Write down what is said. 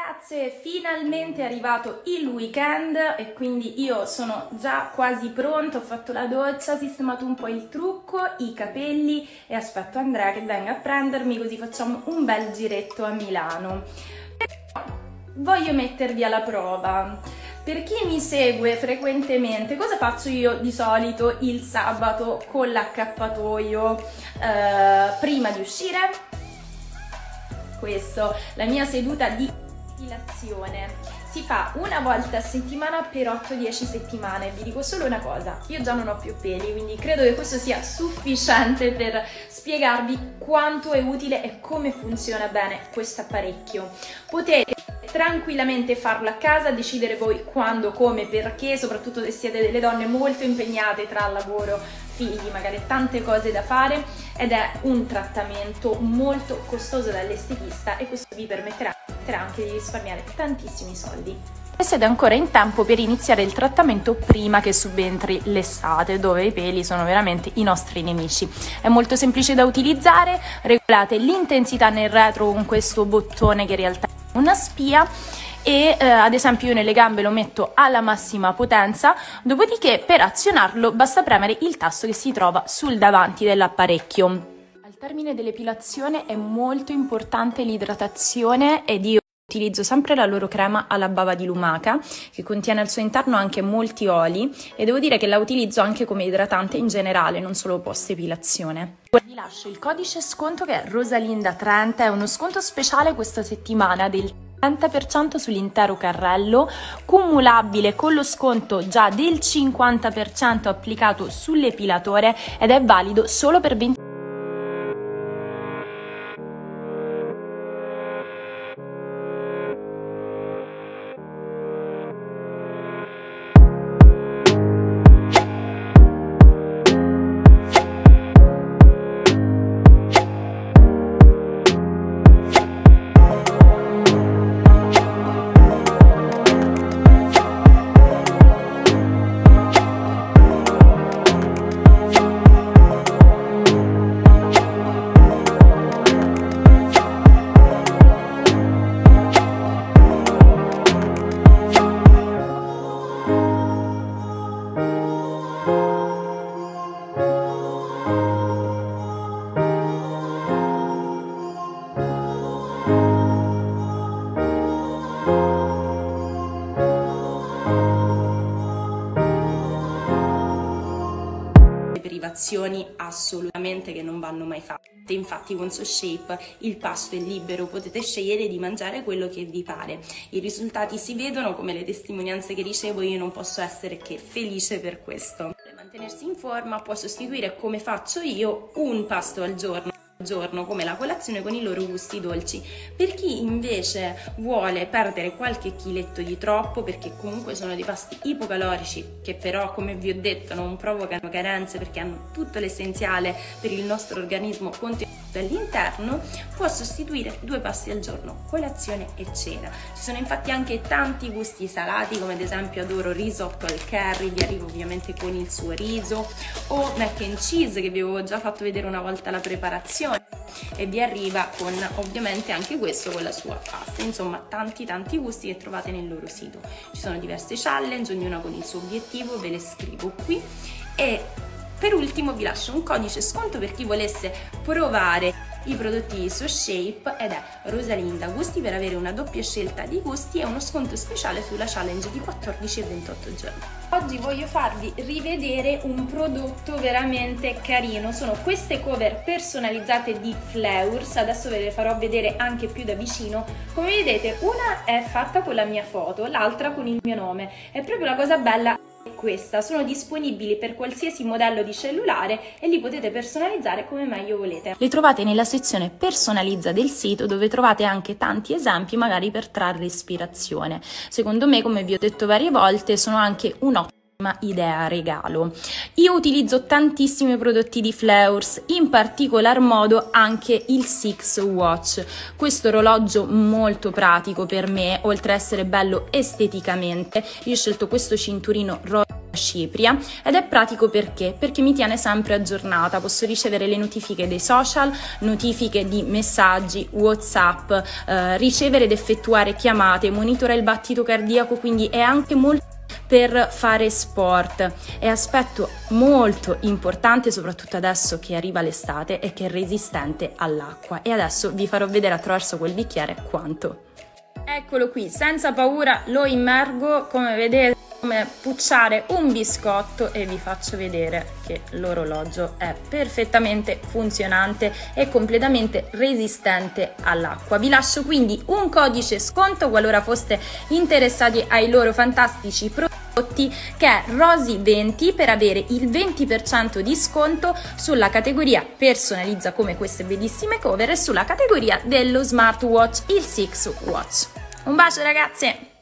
Ragazze, finalmente è arrivato il weekend e quindi io sono già quasi pronta, ho fatto la doccia, ho sistemato un po' il trucco, i capelli e aspetto Andrea che venga a prendermi così facciamo un bel giretto a Milano. Però voglio mettervi alla prova. Per chi mi segue frequentemente, cosa faccio io di solito il sabato con l'accappatoio prima di uscire? Questo, la mia seduta di depilazione si fa una volta a settimana per 8-10 settimane. Vi dico solo una cosa, io già non ho più peli, quindi credo che questo sia sufficiente per spiegarvi quanto è utile e come funziona bene questo apparecchio. Potete tranquillamente farlo a casa, decidere voi quando, come, perché, soprattutto se siete delle donne molto impegnate tra lavoro, figli, magari tante cose da fare, ed è un trattamento molto costoso dall'estetista e questo vi permetterà anche di risparmiare tantissimi soldi. E siete ancora in tempo per iniziare il trattamento prima che subentri l'estate, dove i peli sono veramente i nostri nemici. È molto semplice da utilizzare, regolate l'intensità nel retro con questo bottone che in realtà è una spia e ad esempio io nelle gambe lo metto alla massima potenza, dopodiché per azionarlo basta premere il tasto che si trova sul davanti dell'apparecchio. Al termine dell'epilazione è molto importante l'idratazione ed io utilizzo sempre la loro crema alla bava di lumaca che contiene al suo interno anche molti oli e devo dire che la utilizzo anche come idratante in generale, non solo post epilazione. Vi lascio il codice sconto che è Rosalinda30, è uno sconto speciale questa settimana del 30% sull'intero carrello, cumulabile con lo sconto già del 50% applicato sull'epilatore ed è valido solo per 20 derivazioni assolutamente che non vanno mai fatte. Infatti con SoShape il pasto è libero, potete scegliere di mangiare quello che vi pare. I risultati si vedono, come le testimonianze che ricevo, io non posso essere che felice per questo. Per mantenersi in forma può sostituire, come faccio io, un pasto al giorno come la colazione con i loro gusti dolci. Per chi invece vuole perdere qualche chiletto di troppo, perché comunque sono dei pasti ipocalorici che però, come vi ho detto, non provocano carenze perché hanno tutto l'essenziale per il nostro organismo contenuto all'interno, può sostituire 2 pasti al giorno, colazione e cena. Ci sono infatti anche tanti gusti salati, come ad esempio adoro risotto al curry, vi arrivo ovviamente con il suo riso, o mac and cheese che vi avevo già fatto vedere una volta la preparazione e vi arriva con ovviamente anche questo con la sua pasta. Insomma, tanti gusti che trovate nel loro sito. Ci sono diverse challenge, ognuna con il suo obiettivo, ve le scrivo qui. E per ultimo vi lascio un codice sconto per chi volesse provare i prodotti di SoShape ed è Rosalinda Gusti per avere una doppia scelta di gusti e uno sconto speciale sulla challenge di 14 e 28 giorni. Oggi voglio farvi rivedere un prodotto veramente carino, sono queste cover personalizzate di Fleurs, adesso ve le farò vedere anche più da vicino. Come vedete, una è fatta con la mia foto, l'altra con il mio nome, è proprio la cosa bella. Questa sono disponibili per qualsiasi modello di cellulare e li potete personalizzare come meglio volete. Le trovate nella sezione personalizza del sito, dove trovate anche tanti esempi magari per trarre ispirazione. Secondo me, come vi ho detto varie volte, sono anche un'ottima idea regalo. Io utilizzo tantissimi prodotti di Fleurs, in particolar modo anche il Six Watch, questo orologio molto pratico per me, oltre a essere bello esteticamente. Io ho scelto questo cinturino Cipria, ed è pratico perché mi tiene sempre aggiornata, posso ricevere le notifiche dei social, notifiche di messaggi, WhatsApp, ricevere ed effettuare chiamate, monitora il battito cardiaco, quindi è anche molto per fare sport. È aspetto molto importante, soprattutto adesso che arriva l'estate e che è resistente all'acqua, e adesso vi farò vedere attraverso quel bicchiere quanto. Eccolo qui, senza paura lo immergo, come vedete, come pucciare un biscotto, e vi faccio vedere che l'orologio è perfettamente funzionante e completamente resistente all'acqua. Vi lascio quindi un codice sconto qualora foste interessati ai loro fantastici prodotti, che è Rosy20, per avere il 20% di sconto sulla categoria personalizza come queste bellissime cover e sulla categoria dello smartwatch, il Six Watch. Un bacio ragazze!